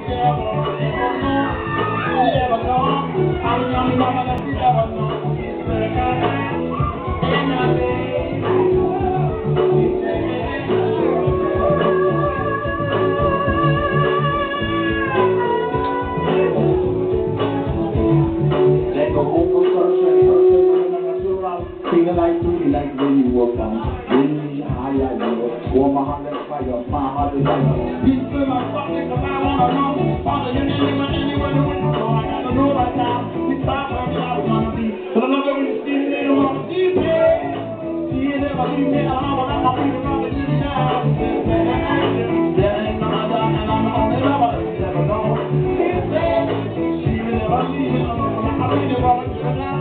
Like when you walk down, when you higher, you warm my heart, let's fire, my heart is like this is my fucking cause I wanna know. Father, you need me anywhere the window, so I gotta know right now. This time where I wanna be. But I love it when you see me, they don't wanna see me. See you never leave me alone, but I'm gonna be the brother you now. There ain't no other, and I'm the only lover that you never know. She will never leave me alone, but I'm gonna be the brother you now.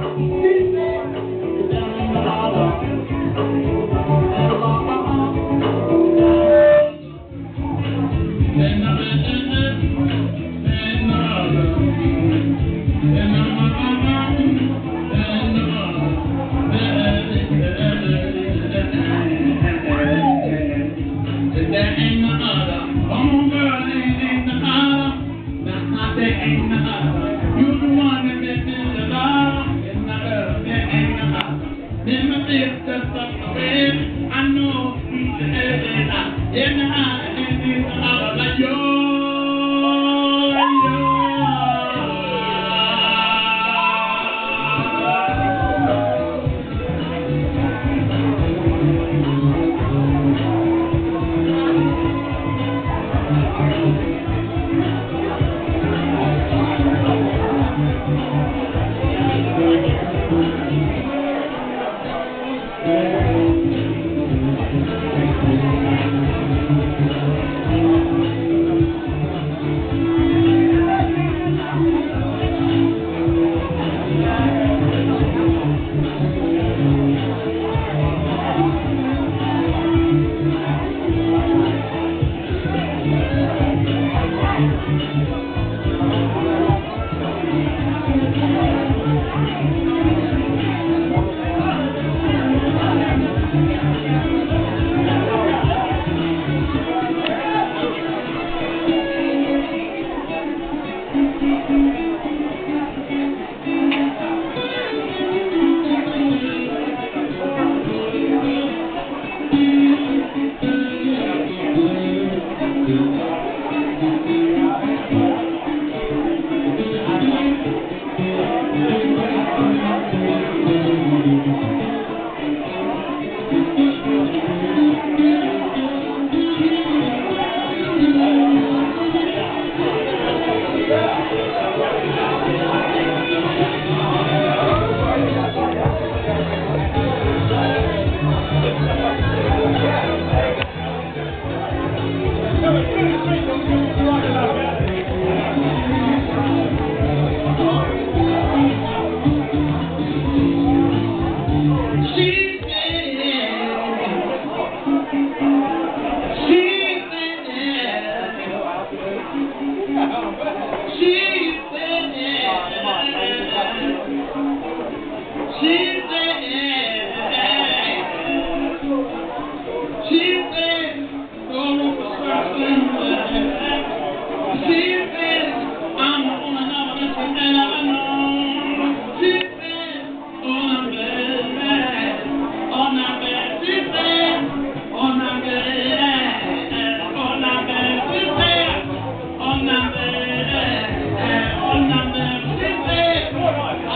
I know each and every night, in the eye, in the eye, like yours.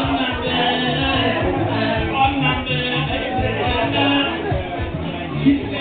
She